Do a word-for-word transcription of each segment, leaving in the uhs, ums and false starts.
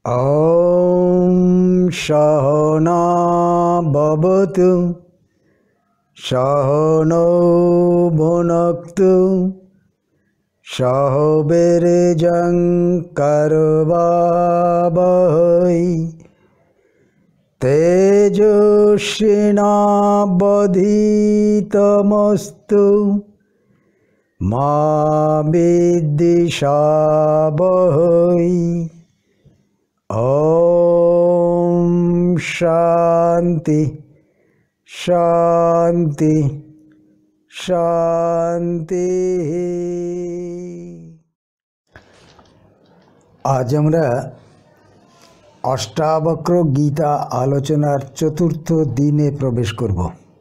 ॐ सहना भवतु सहनौ भुनक्तु सह वीर्यं करवावहै तेजस्विनावधीतमस्तु मा विद्विषावहै। ओम शांति शांति शांति। आज আমরা অষ্টাবক্র গীতা আলোচনার চতুর্থ দিনে প্রবেশ করব।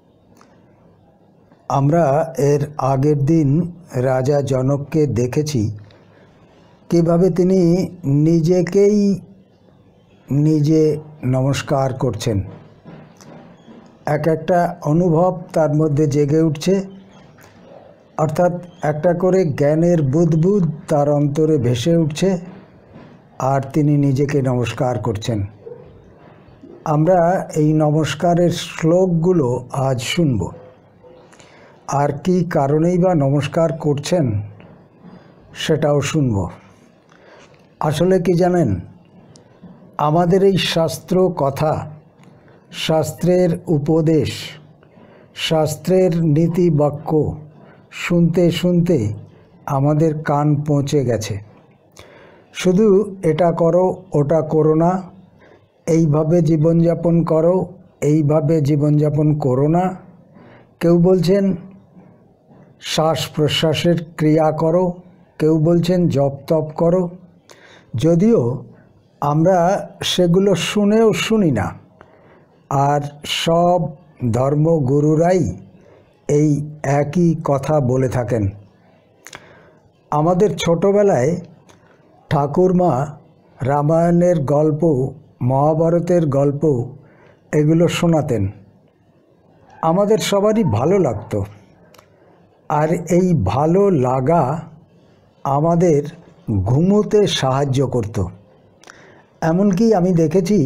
আমরা এর আগের দিন রাজা জনককে দেখেছি কিভাবে তিনি নিজেকেই নিজে নমস্কার করছেন। এক একটা অনুভব তার মধ্যে জেগে উঠছে, অর্থাৎ একটা করে জ্ঞানের বুদবুদ তার অন্তরে ভেসে উঠছে আর তিনি নিজেকে নমস্কার করছেন। আমরা এই নমস্কারের শ্লোকগুলো আজ শুনব, আর কি কারণেই বা নমস্কার করছেন সেটাও শুনব। আসলে কি জানেন, আমাদের এই শাস্ত্র কথা, শাস্ত্রের উপদেশ, শাস্ত্রের নীতি বাক্য শুনতে শুনতে আমাদের কান পৌঁছে গেছে। শুধু এটা করো ওটা করো না, এইভাবে জীবনযাপন করো এইভাবে জীবনযাপন করো না। কেউ বলছেন শ্বাস প্রশ্বাসের ক্রিয়া করো, কেউ বলছেন জপ তপ করো। যদিও আমরা সেগুলো শুনেও শুনি না, আর সব ধর্মগুরুরাই এই একই কথা বলে থাকেন। আমাদের ছোটবেলায় ঠাকুরমা রামায়ণের গল্প, মহাভারতের গল্প এগুলো শোনাতেন। আমাদের সবারই ভালো লাগতো, আর এই ভালো লাগা আমাদের ঘুমোতে সাহায্য করত। এমনকি আমি দেখেছি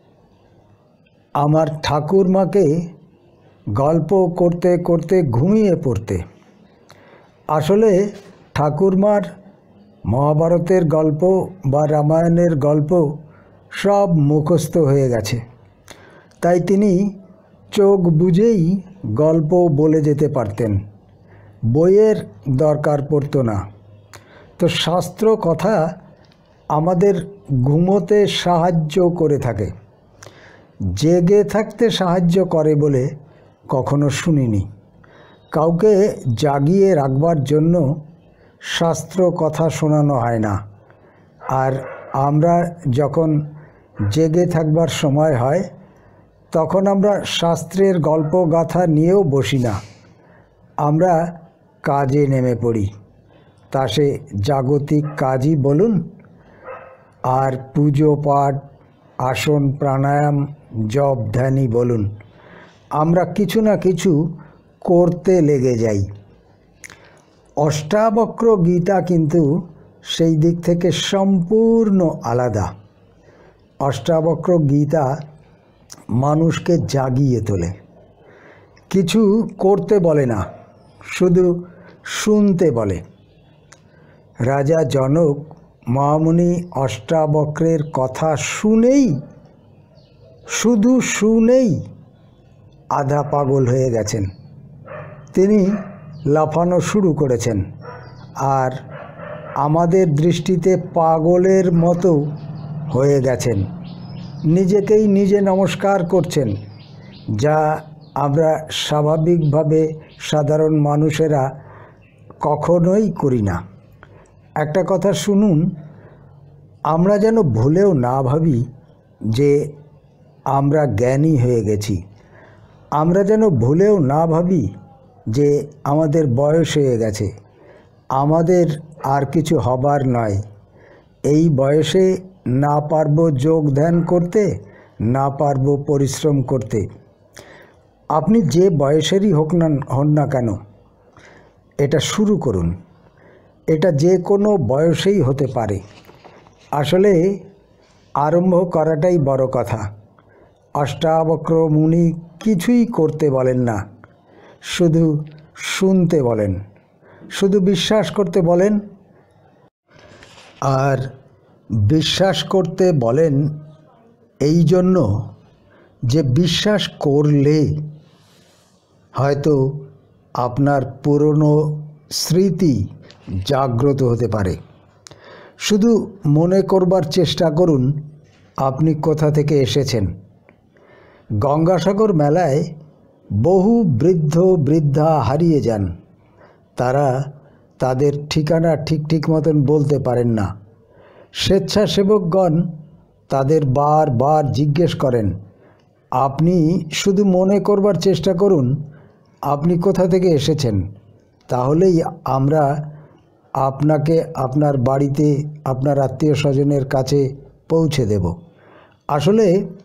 আমার ঠাকুরমাকে গল্প করতে করতে ঘুমিয়ে পড়তে। আসলে ঠাকুরমার মহাভারতের গল্প বা রামায়ণের গল্প সব মুখস্থ হয়ে গেছে, তাই তিনি চোখ বুজেই গল্প বলে যেতে পারতেন, বইয়ের দরকার পড়তো না। তো শাস্ত্র কথা আমাদের ঘুমোতে সাহায্য করে থাকে, জেগে থাকতে সাহায্য করে বলে কখনো শুনিনি। কাউকে জাগিয়ে রাখবার জন্য শাস্ত্র কথা শোনানো হয় না, আর আমরা যখন জেগে থাকবার সময় হয় তখন আমরা শাস্ত্রের গল্প গাথা নিয়েও বসি না, আমরা কাজে নেমে পড়ি। তা সে জাগতিক কাজই বলুন, আর পুজো পাঠ, আসন প্রাণায়াম, জপ ধ্যানই বলুন, আমরা কিছু না কিছু করতে লেগে যাই। অষ্টাবক্র গীতা কিন্তু সেই দিক থেকে সম্পূর্ণ আলাদা। অষ্টাবক্র গীতা মানুষকে জাগিয়ে তোলে, কিছু করতে বলে না, শুধু শুনতে বলে। রাজা জনক মহামুনি অষ্টাবক্রের কথা শুনেই, শুধু শুনেই আধা পাগল হয়ে গেছেন। তিনি লাফানো শুরু করেছেন, আর আমাদের দৃষ্টিতে পাগলের মতো হয়ে গেছেন। নিজেকেই নিজে নমস্কার করছেন, যা আমরা স্বাভাবিকভাবে সাধারণ মানুষেরা কখনোই করি না। একটা কথা শুনুন, আমরা যেন ভুলেও না ভাবি যে আমরা জ্ঞানী হয়ে গেছি, আমরা যেন ভুলেও না ভাবি যে আমাদের বয়স হয়ে গেছে, আমাদের আর কিছু হবার নয়। এই বয়সে না পারবো যোগ ধ্যান করতে, না পারবো পরিশ্রম করতে। আপনি যে বয়সেরই হোক না হন না কেন, এটা শুরু করুন। এটা যে কোনো বয়সেই হতে পারে। আসলে আরম্ভ করাটাই বড় কথা। অষ্টাবক্র মুনি কিছুই করতে বলেন না, শুধু শুনতে বলেন, শুধু বিশ্বাস করতে বলেন। আর বিশ্বাস করতে বলেন এই জন্য যে বিশ্বাস করলে হয়তো আপনার পুরনো স্মৃতি জাগ্রত হতে পারে। শুধু মনে করবার চেষ্টা করুন আপনি কোথা থেকে এসেছেন। গঙ্গাসাগর মেলায় বহু বৃদ্ধ বৃদ্ধা হারিয়ে যান। তারা তাদের ঠিকানা ঠিক ঠিক মতন বলতে পারেন না। স্বেচ্ছাসেবকগণ তাদের বারবার জিজ্ঞেস করেন। আপনি শুধু মনে করবার চেষ্টা করুন আপনি কোথা থেকে এসেছেন, তাহলেই আমরা আপনাকে আপনার বাড়িতে আপনার আত্মীয় স্বজনের কাছে পৌঁছে দেব। আসলে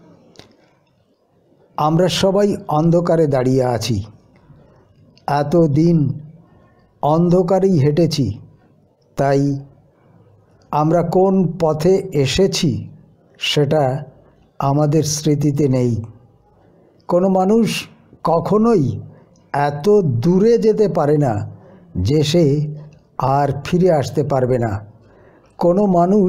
আমরা সবাই অন্ধকারে দাঁড়িয়ে আছি। এতদিন অন্ধকারেই হেঁটেছি, তাই আমরা কোন পথে এসেছি সেটা আমাদের স্মৃতিতে নেই। কোনো মানুষ কখনোই এত দূরে যেতে পারে না যে সে আর ফিরে আসতে পারবে না। কোনো মানুষ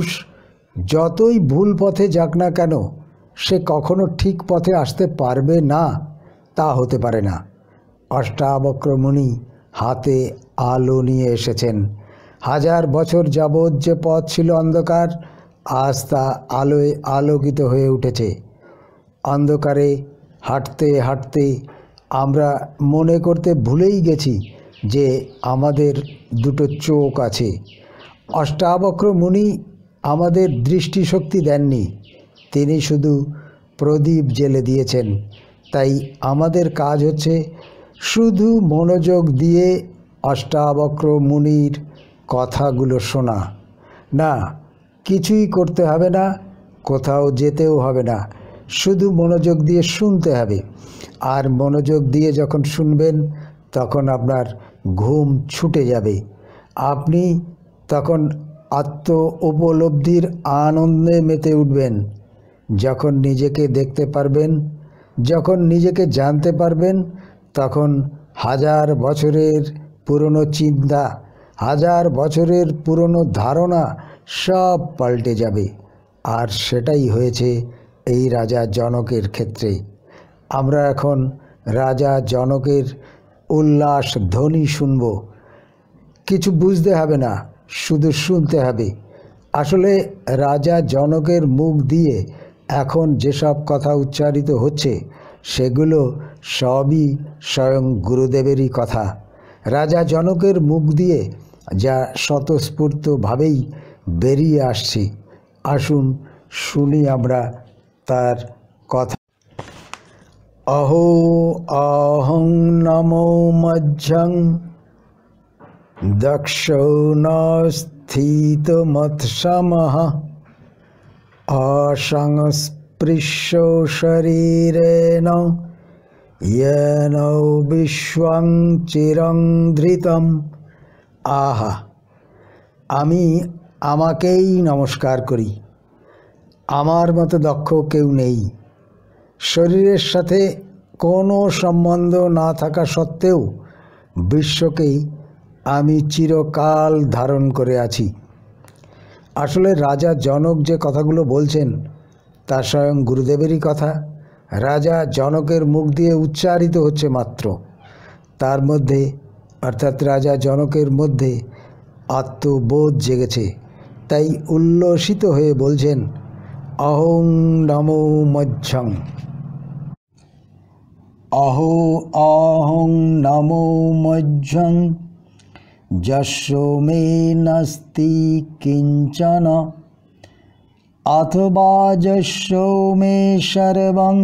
যতই ভুল পথে যাক না কেন সে কখনো ঠিক পথে আসতে পারবে না, তা হতে পারে না। অষ্টাবক্র মুনি হাতে আলো নিয়ে এসেছেন। হাজার বছর যাবৎ যে পথ ছিল অন্ধকার, আজ তা আলোয় আলোকিত হয়ে উঠেছে। অন্ধকারে হাঁটতে হাঁটতে আমরা মনে করতে ভুলেই গেছি যে আমাদের দুটো চোখ আছে। অষ্টাবক্র মুনি আমাদের দৃষ্টিশক্তি দেননি, তিনি শুধু প্রদীপ জ্বেলে দিয়েছেন। তাই আমাদের কাজ হচ্ছে শুধু মনোযোগ দিয়ে অষ্টাবক্র মুনির কথাগুলো শোনা। না, কিছুই করতে হবে না, কোথাও যেতেও হবে না, শুধু মনোযোগ দিয়ে শুনতে হবে। আর মনোযোগ দিয়ে যখন শুনবেন তখন আপনার ঘুম ছুটে যাবে। আপনি তখন আত্ম উপলব্ধির আনন্দে মেতে উঠবেন। যখন নিজেকে দেখতে পারবেন, যখন নিজেকে জানতে পারবেন, তখন হাজার বছরের পুরনো চিন্তা, হাজার বছরের পুরনো ধারণা সব পাল্টে যাবে। আর সেটাই হয়েছে এই রাজা জনকের ক্ষেত্রে। আমরা এখন রাজা জনকের উল্লাস ধ্বনি শুনব। কিছু বুঝতে হবে না, শুধু শুনতে হবে। আসলে রাজা জনকের মুখ দিয়ে এখন যেসব কথা উচ্চারিত হচ্ছে সেগুলো সবই স্বয়ং গুরুদেবেরই কথা। রাজা জনকের মুখ দিয়ে যা স্বতঃস্ফূর্তভাবেই বেরিয়ে আসছে, আসুন শুনি আমরা তার কথা। অহো অহং নমো মজ্জং দক্ষো নস্থিতমৎসমঃ অসংস্পৃশ্য শরীরেণ येन বিশ্বং চিরং ধৃতম। আহা, আমি আমাকেই নমস্কার করি। আমার মতো দক্ষ কেউ নেই। শরীরের সাথে কোনো সম্বন্ধ না থাকা সত্ত্বেও বিশ্বকেই আমি চিরকাল ধারণ করে আছি। আসলে রাজা জনক যে কথাগুলো বলছেন তা স্বয়ং গুরুদেবেরই কথা। রাজা জনকের মুখ দিয়ে উচ্চারিত হচ্ছে মাত্র। তার মধ্যে অর্থাৎ রাজা জনকের মধ্যে আত্মবোধ জেগেছে, তাই উল্লসিত হয়ে বলছেন অহং নমো মজ্জং। অহো অহং নমো মজ্জং যস্য মে নাস্তি কিঞ্চন অথবা যস্য মে সর্বং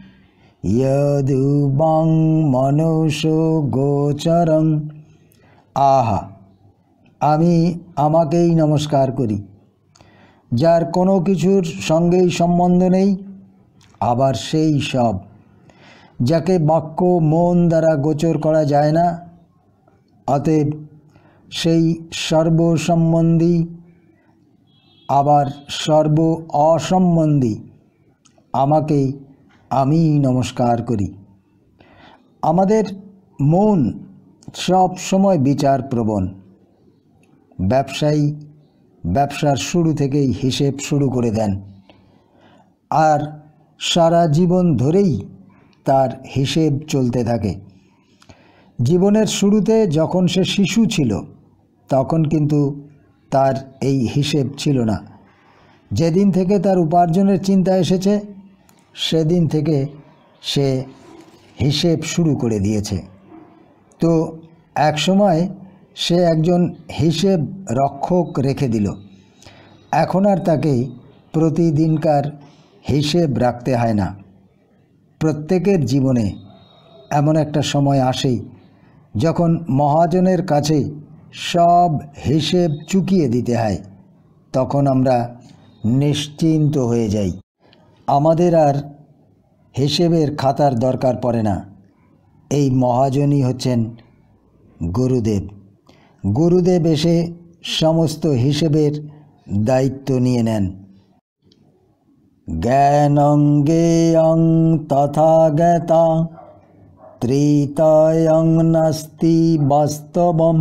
যদুবং মনসো গোচরং। আহা, আমি আমাকেই নমস্কার করি, যার কোনো কিছুর সঙ্গেই সম্বন্ধ নেই, আবার সেই সব যাকে বাক্য মন দ্বারা গোচর করা যায় না। অতএব সেই সর্বসম্বন্ধী আবার সর্ব অসম্বন্ধী আমাকে আমি নমস্কার করি। আমাদের মন সব সময় বিচার প্রবণ। ব্যবসায়ী ব্যবসার শুরু থেকেই হিসেব শুরু করে দেন, আর সারা জীবন ধরেই তার হিসেব চলতে থাকে। জীবনের শুরুতে যখন সে শিশু ছিল তখন কিন্তু তার এই হিসেব ছিল না। যেদিন থেকে তার উপার্জনের চিন্তা এসেছে সেদিন থেকে সে হিসেব শুরু করে দিয়েছে। তো এক সময় সে একজন হিসেব রক্ষক রেখে দিল। এখন আর তাকে প্রতিদিনকার হিসেব রাখতে হয় না। প্রত্যেকের জীবনে এমন একটা সময় আসেই যখন মহাজনের কাছে সব হিসেব চুকিয়ে দিতে হয়। তখন আমরা নিশ্চিন্ত হয়ে যাই। আমাদের আর হিসেবের খাতার দরকার পড়ে না। এই মহাজনই হচ্ছেন গুরুদেব। গুরুদেব এসে সমস্ত হিসেবের দায়িত্ব নিয়ে নেন। জ্ঞানং জ্ঞেয়ং তথা জ্ঞাতা ত্রিতয়ং নাস্তি বাস্তবম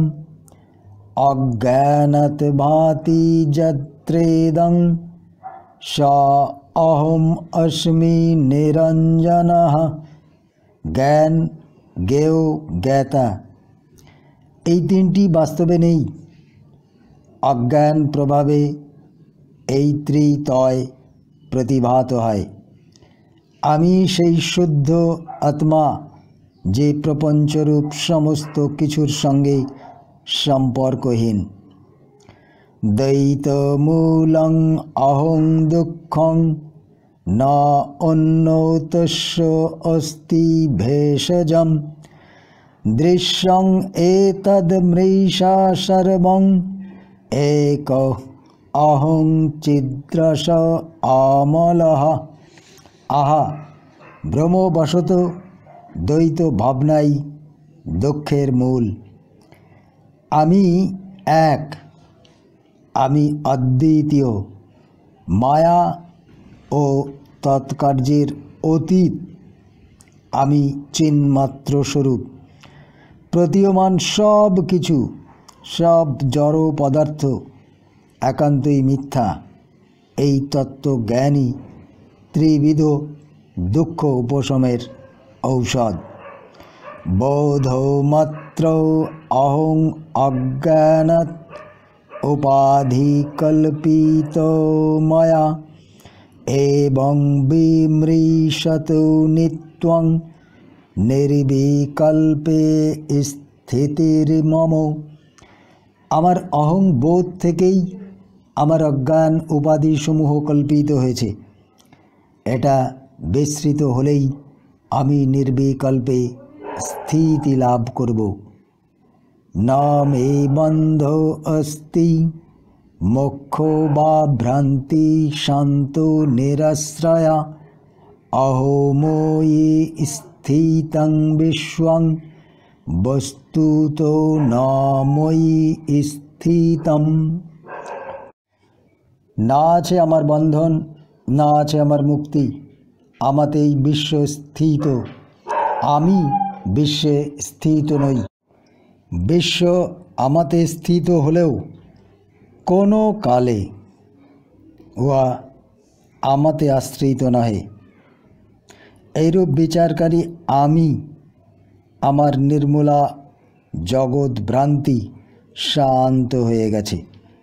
অজ্ঞানত ভাতি যত্রেদং স অহম অস্মি নিরঞ্জনঃ। জ্ঞান, জ্ঞেয়, জ্ঞাতা এই তিনটি বাস্তবে নেই। অজ্ঞান প্রভাবে এই ত্রিতয় প্রতিভাত হয়। আমি সেই শুদ্ধ আত্মা যে প্রপঞ্চরূপ সমস্ত কিছুর সঙ্গে সম্পর্কহীন। দ্বৈতমূলং অহং দুঃখং ন অন্যতস্য অস্তি ভেষজম দৃশ্যং এতদ মৃষা সর্বং এক অহং চিদ্রস অমলঃ। আহা, ভ্রমবশত দ্বৈত ভাবনাই দুঃখের মূল। আমি এক, আমি অদ্বিতীয়, মায়া ও তৎকার্যের অতীত, আমি চিন্মাত্র স্বরূপ। প্রতীয়মান সব কিছু, সব জড় পদার্থ একান্তই মিথ্যা। এই তত্ত্ব জ্ঞানই ত্রিবিধ দুঃখ উপশমের ঔষধ। বোধমাত্র অহং অজ্ঞানাৎ উপাধিকল্পিত ময়া এবং বিমৃশত নিত্যং নির্বিকল্পে স্থিতির মম। আমার অহং বোধ থেকেই আমার অজ্ঞান উপাধিসমূহ কল্পিত হয়েছে। এটা বিস্মৃত হলেই আমি নির্বিকল্পে স্থিতি লাভ করব। না মে বন্ধ অস্তি মোক্ষ বা ভ্রান্তি শান্ত নিরাশ্রয়া অহোময়ী স্থিতং বিশ্বং বস্তুতো না ময়ী স্থিতম। না আছে আমার বন্ধন, না আছে আমার মুক্তি। আমাতেই বিশ্ব স্থিত, আমি বিশ্বে স্থিত নই। বিশ্ব আমাতে স্থিত হলেও কোনো কালে উহা আমাতে আশ্রিত নহে। এইরূপ বিচারকারী আমি, আমার নির্মূলা জগৎ ভ্রান্তি শান্ত হয়ে গেছে।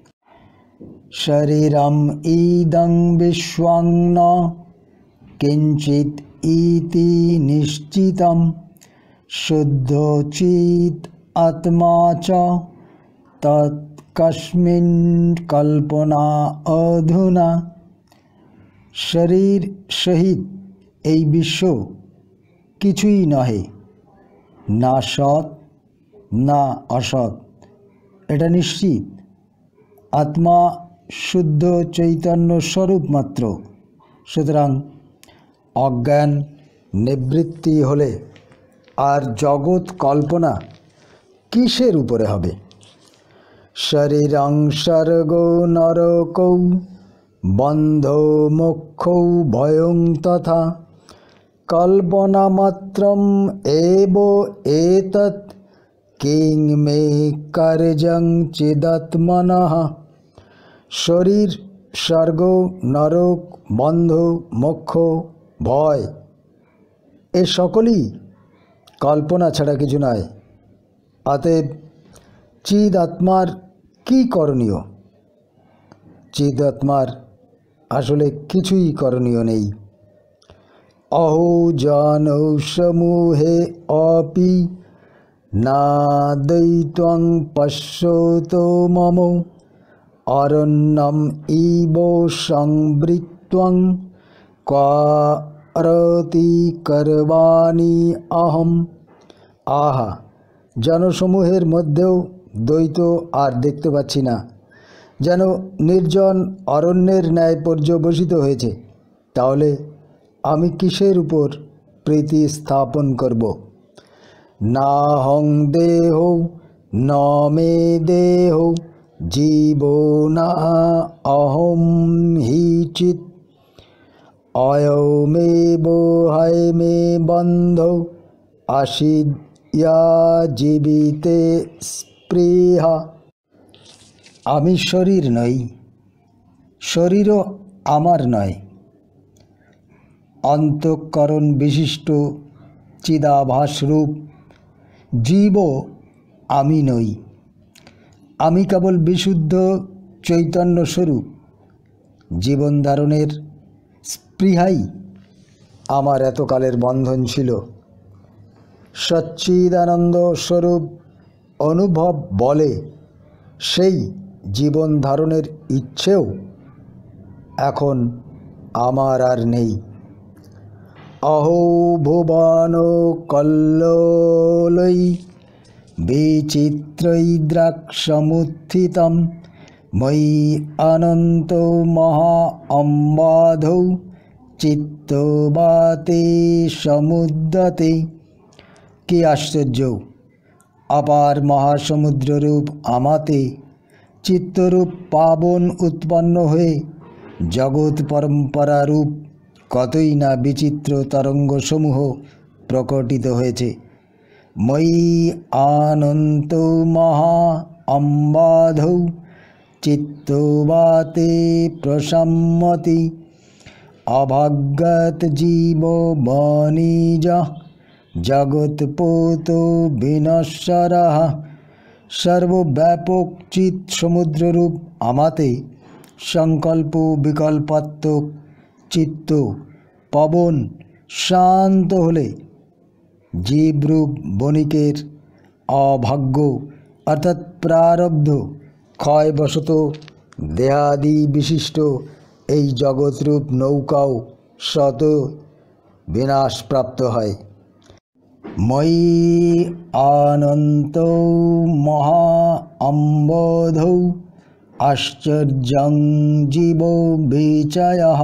শরীরম ইদং বিশ্বং ন কিঞ্চিত ইতি নিশ্চিতম শুদ্ধ চিত আত্মা চ তৎকস্মিন কল্পনা অধুনা। শরীর সহিত এই বিশ্ব কিছুই নহে, না সৎ না অসৎ, এটা নিশ্চিত। আত্মা শুদ্ধ চৈতন্য স্বরূপ মাত্র। সুতরাং অজ্ঞান নিবৃত্তি হলে আর জগৎ কল্পনা কিসের উপরে হবে? শরীরং স্বর্গো নরকৌ বন্ধো মোক্ষৌ ভয়ং তথা কল্পনামাত্রম এব এতৎ কিং মে কার্যং চিদাত্মনঃ। শরীর, স্বর্গ, নরক, বন্ধ, মোক্ষ, ভয় এ সকলই কল্পনা ছাড়া কিছু নয়। অতএব চিদ আত্মার কী করণীয়? চিদ আত্মার আসলে কিছুই করণীয় নেই। অহো জানৌ সমূহে অপি না দৈত্বং পশ্যতো মম অরণ্যম ইব সংবৃত্ত্বং কারতি করবাণি অহম। আহা, জনসমূহের মধ্যেও দ্বৈত আর দেখতে পাচ্ছি না, যেন নির্জন অরণ্যের ন্যায় পর্যবসিত হয়েছে। তাহলে আমি কিসের উপর প্রীতি স্থাপন করব? না হং দেহ ন মে দেহ জীবো না অহম হি চিৎ অয়মেব হয়মে বন্ধ আশিদ্যা জীবিতে স্পৃহা। আমি শরীর নই, শরীরও আমার নয়। অন্তঃকরণ বিশিষ্ট চিদাভাসরূপ জীবও আমি নই। আমি কেবল বিশুদ্ধ চৈতন্য স্বরূপ। জীবন ধারণের স্পৃহাই আমার এতকালের বন্ধন ছিল। সচ্চিদানন্দ স্বরূপ অনুভব বলে সেই জীবন ধারণের ইচ্ছেও এখন আমার আর নেই। অহো ভুবন কল্লোলৈ বিচিত্রৈদ্রাক্ষসমুত্থিতম ময়ি অনন্ত মহা অম্বাধৌ চিত্তবাতে সমুদ্যতে। কি আশ্চর্য! অপার মহাসমুদ্ররূপ আমাতে চিত্তরূপ পাবন উৎপন্ন হয়ে জগৎ পরম্পরারূপ কতই না বিচিত্র তরঙ্গসমূহ প্রকটিত হয়েছে। ময়ি আনন্ত মহা অম্বাধৌ চিত্তবাতে প্রসম্মতি অভাগ্যত জীব বণিজ জগৎপোত বিনশ্বরঃ। সর্বব্যাপক চিৎ সমুদ্ররূপ আমাতে সংকল্প বিকল্পাত্মক চিত্ত পবন শান্ত হলে জীবরূপ বণিকের অভাগ্য অর্থাৎ প্রারব্ধ ক্ষয়বশত দেহাদি বিশিষ্ট এই জগৎরূপ নৌকাও শত বিনাশপ্রাপ্ত হয়। ময়ি আনন্ত মহা অম্বোধৌ আশ্চর্যং জীব বিচয়ঃ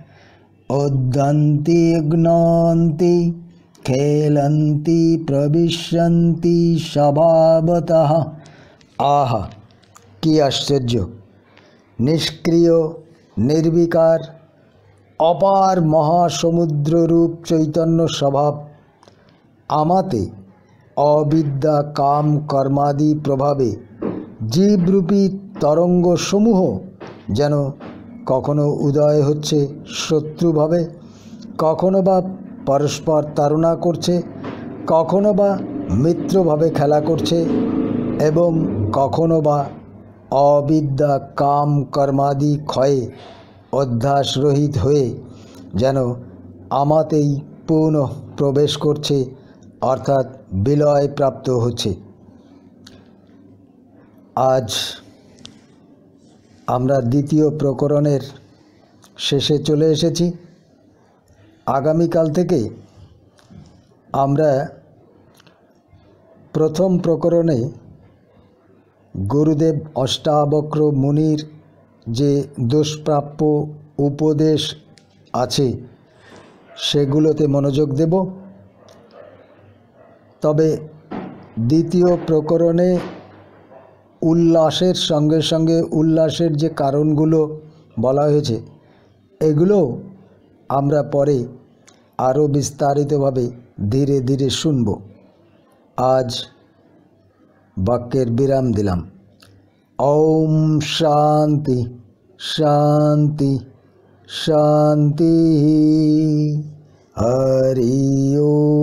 উদ্যন্তি গ্নন্তি খেলন্তি প্রবিশন্তি স্বভাবতঃ। আহা, কি আশ্চর্য! নিষ্ক্রিয় নির্বিকার অপার মহাসমুদ্ররূপ চৈতন্য স্বভাব আমাতে অবিদ্যা কাম কর্মাদি প্রভাবে জীবরূপী তরঙ্গসমূহ যেন কখনো উদয় হচ্ছে শত্রুভাবে, কখনো বা পরস্পর তাড়না করছে, কখনো বা মিত্রভাবে খেলা করছে এবং কখনো বা অবিদ্যা কাম কর্মাদি ক্ষয়ে অধ্যাসরহিত হয়ে যেন আমাতেই পুনঃ প্রবেশ করছে, অর্থাৎ বিলয় প্রাপ্ত হচ্ছে। আজ আমরা দ্বিতীয় প্রকরণের শেষে চলে এসেছি। আগামীকাল থেকে আমরা প্রথম প্রকরণে গুরুদেব অষ্টাবক্র মুনির যে দুষ্প্রাপ্য উপদেশ আছে সেগুলোতে মনোযোগ দেব। তবে দ্বিতীয় প্রকরণে উল্লাসের সঙ্গে সঙ্গে উল্লাসের যে কারণগুলো বলা হয়েছে এগুলো আমরা পরে আরও বিস্তারিতভাবে ধীরে ধীরে শুনব। আজ বাক্যের বিরাম দিলাম। ওম শান্তি শান্তি শান্তি। হরি ওম।